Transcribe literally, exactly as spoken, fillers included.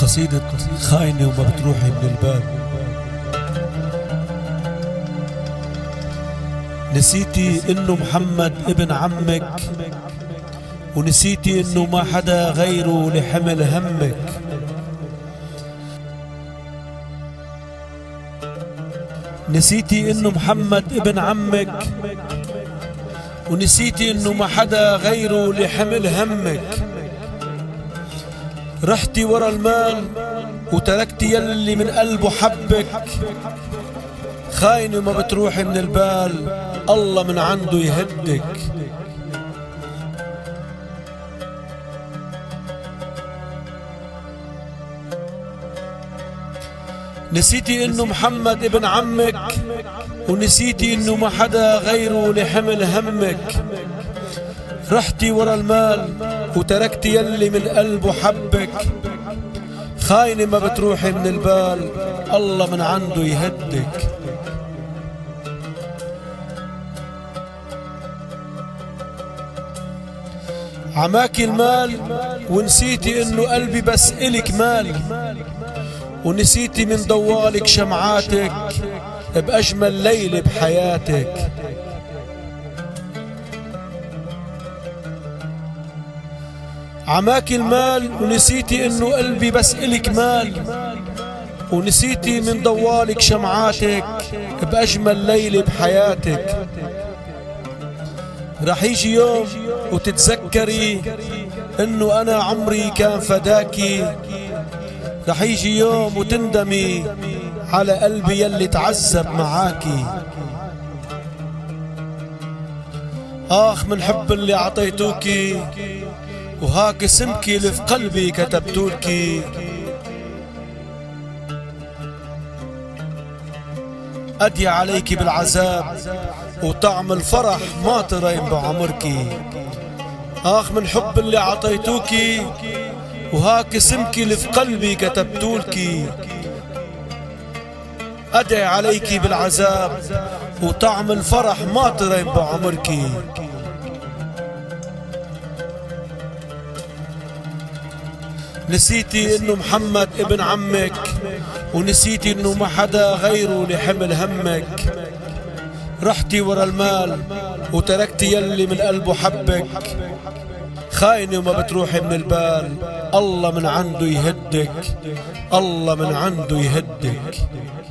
قصيدة خاينة وما بتروحي من البال. نسيتي انه محمد ابن عمك، ونسيتي انه ما حدا غيره لحمل همك. نسيتي انه محمد ابن عمك، ونسيتي انه ما حدا غيره لحمل همك. رحتي ورا المال وتركتي يلي من قلبه حبك. خاينة وما بتروحي من البال، الله من عنده يهدك. نسيتي انه محمد ابن عمك، ونسيتي انه ما حدا غيره لحمل همك. رحتي ورا المال وتركتي يلي من قلبه حبك. خاينة ما بتروحي من البال، الله من عنده يهدك. عماكي المال ونسيتي انه قلبي بس إلك مال، ونسيتي من ضوالك شمعاتك بأجمل ليلة بحياتك. عماكي المال ونسيتي انه قلبي بس إلك مال، ونسيتي من ضوالك شمعاتك بأجمل ليلة بحياتك. رح يجي يوم وتتذكري انه انا عمري كان فداكي. رح يجي يوم وتندمي على قلبي يلي تعذب معاكي. آخ من حب اللي عطيتوكي، وهاك اسمكي اللي في قلبي كتبتولكي. أدي عليكي بالعذاب وطعم الفرح ما ترين بعمركي. آخ من حب اللي عطيتوكي، وهاك اسمكي اللي في قلبي كتبتولكي. أدعي عليكي بالعذاب وطعم الفرح ما ترين بعمركي. نسيتي انه محمد ابن عمك، ونسيتي انه ما حدا غيره لحمل همك. رحتي ورا المال وتركتي يلي من قلبه حبك. خاينة وما بتروحي من البال، الله من عنده يهدك. الله من عنده يهدك.